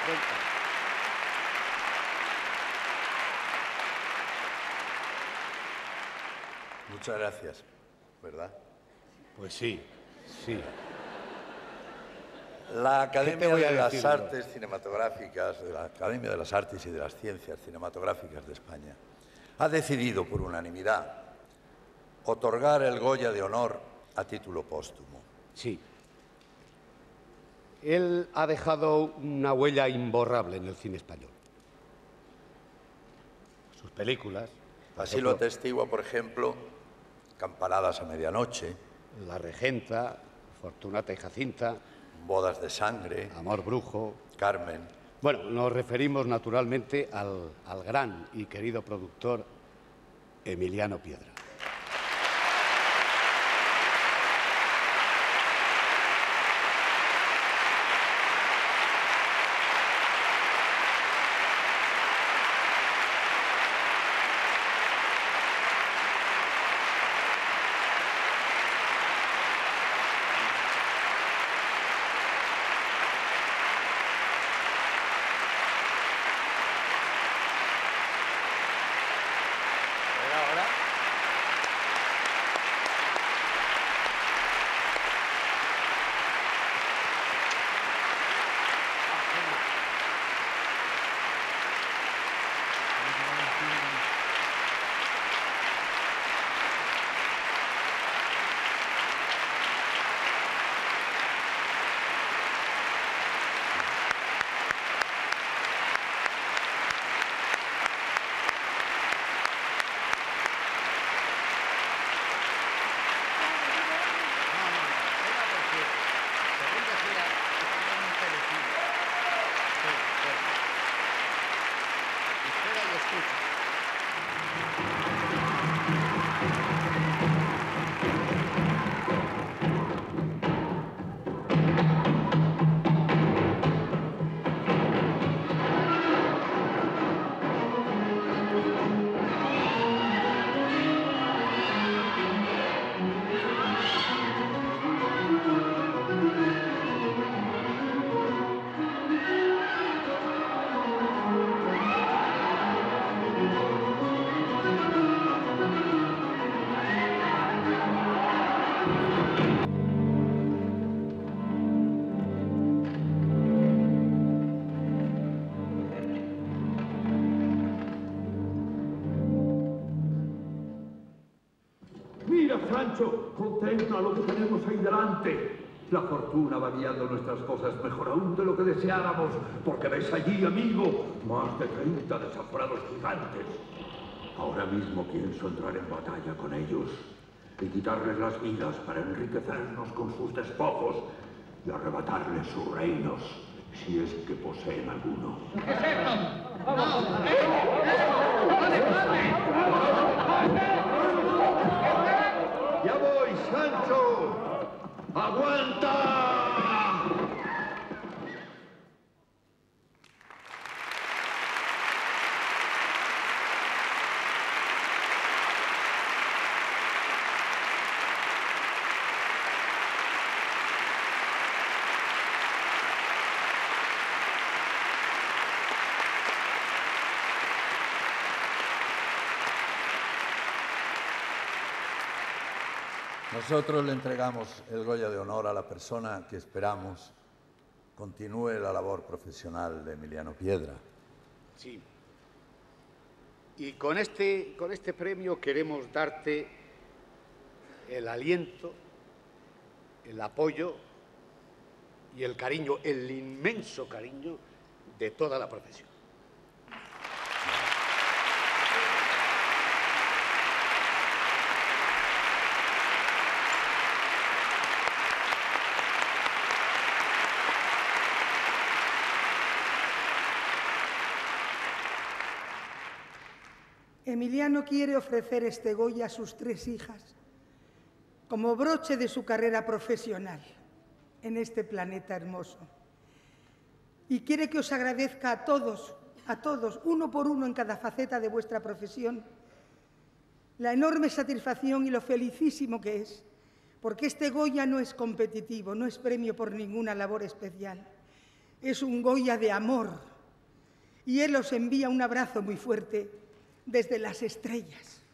Muchas gracias, ¿verdad? Pues sí, sí. La Academia de las Artes Cinematográficas, de la Academia de las Artes y de las Ciencias Cinematográficas de España, ha decidido por unanimidad otorgar el Goya de Honor a título póstumo. Sí. Él ha dejado una huella imborrable en el cine español. Sus películas... Así lo atestigua, por ejemplo, Campanadas a medianoche, La Regenta, Fortunata y Jacinta, Bodas de sangre, Amor brujo, Carmen. Bueno, nos referimos naturalmente al gran y querido productor Emiliano Piedra. Sancho, contempla lo que tenemos ahí delante. La fortuna va guiando nuestras cosas mejor aún de lo que deseáramos, porque ves allí, amigo, más de 30 desaforados gigantes. Ahora mismo pienso entrar en batalla con ellos y quitarles las vidas para enriquecernos con sus despojos y arrebatarles sus reinos, si es que poseen alguno. ¿Qué es esto? ¡Vamos! ¡Ya voy, Sancho! ¡Aguanta! Nosotros le entregamos el Goya de Honor a la persona que esperamos continúe la labor profesional de Emiliano Piedra. Sí. Y con este premio queremos darte el aliento, el apoyo y el cariño, el inmenso cariño de toda la profesión. Emiliano quiere ofrecer este Goya a sus 3 hijas como broche de su carrera profesional en este planeta hermoso. Y quiere que os agradezca a todos, uno por uno en cada faceta de vuestra profesión, la enorme satisfacción y lo felicísimo que es, porque este Goya no es competitivo, no es premio por ninguna labor especial, es un Goya de amor y él os envía un abrazo muy fuerte desde las estrellas.